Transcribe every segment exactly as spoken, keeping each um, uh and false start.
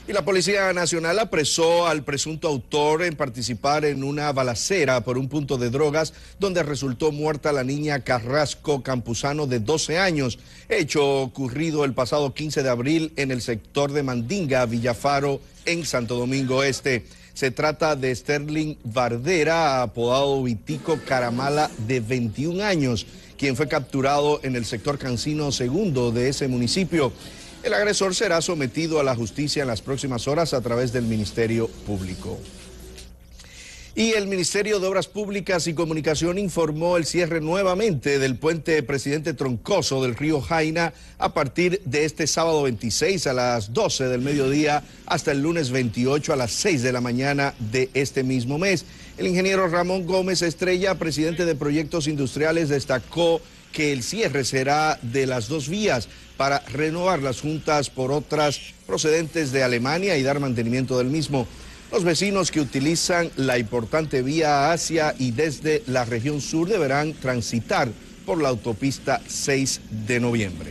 Y la Policía Nacional apresó al presunto autor en participar en una balacera por un punto de drogas donde resultó muerta la niña Carrasco Campuzano de doce años, hecho ocurrido el pasado quince de abril en el sector de Mandinga, Villafaro, en Santo Domingo Este. Se trata de Sterling Vardera, apodado Vitico Caramala, de veintiún años, quien fue capturado en el sector Cancino Segundo de ese municipio. El agresor será sometido a la justicia en las próximas horas a través del Ministerio Público. Y el Ministerio de Obras Públicas y Comunicación informó el cierre nuevamente del puente Presidente Troncoso del río Jaina a partir de este sábado veintiséis a las doce del mediodía hasta el lunes veintiocho a las seis de la mañana de este mismo mes. El ingeniero Ramón Gómez Estrella, presidente de Proyectos Industriales, destacó que el cierre será de las dos vías para renovar las juntas por otras procedentes de Alemania y dar mantenimiento del mismo. Los vecinos que utilizan la importante vía hacia y desde la región sur deberán transitar por la autopista seis de noviembre.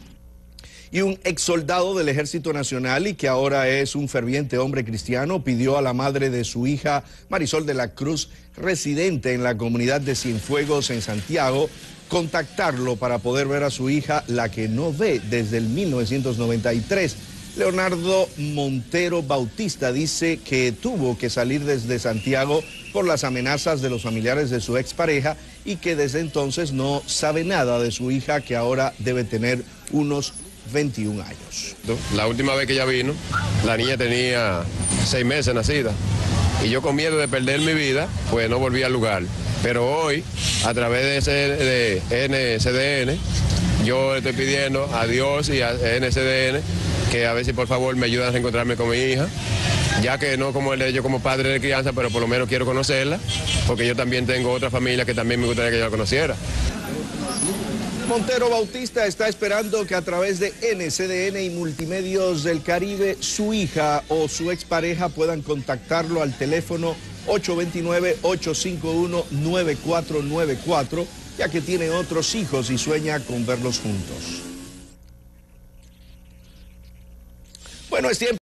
Y un ex soldado del Ejército Nacional y que ahora es un ferviente hombre cristiano pidió a la madre de su hija, Marisol de la Cruz, residente en la comunidad de Cienfuegos en Santiago, contactarlo para poder ver a su hija, la que no ve desde el mil novecientos noventa y tres. Leonardo Montero Bautista dice que tuvo que salir desde Santiago por las amenazas de los familiares de su expareja y que desde entonces no sabe nada de su hija, que ahora debe tener unos veintiún años. La última vez que ella vino, la niña tenía seis meses nacida y yo con miedo de perder mi vida, pues no volví al lugar. Pero hoy, a través de, ese, de N C D N, yo le estoy pidiendo a Dios y a N C D N que a ver si por favor me ayudan a reencontrarme con mi hija, ya que no como el de yo como padre de crianza, pero por lo menos quiero conocerla, porque yo también tengo otra familia que también me gustaría que yo la conociera. Montero Bautista está esperando que a través de N C D N y Multimedios del Caribe, su hija o su expareja puedan contactarlo al teléfono ocho dos nueve, ocho cinco uno, nueve cuatro nueve cuatro, ya que tiene otros hijos y sueña con verlos juntos. Bueno, es tiempo.